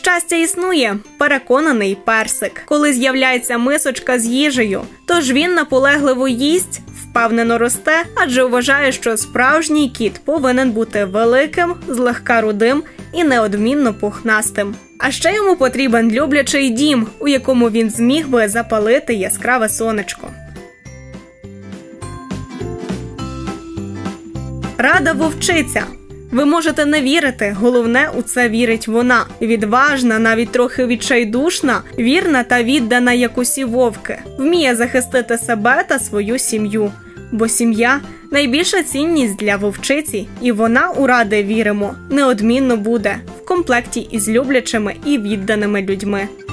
Щастя існує, переконаний Персик. Коли з'являється мисочка з їжею, тож він наполегливо їсть, впевнено росте, адже вважає, що справжній кіт повинен бути великим, злегка рудим і неодмінно пухнастим. А ще йому потрібен люблячий дім, у якому він зміг би запалити яскраве сонечко. Рада вовчиця. Ви можете не вірити, головне, у це вірить вона. Відважна, навіть трохи відчайдушна, вірна та віддана, як усі вовки. Вміє захистити себе та свою сім'ю. Бо сім'я – найбільша цінність для вовчиці, і вона, у Ради віримо, неодмінно буде в комплекті із люблячими і відданими людьми.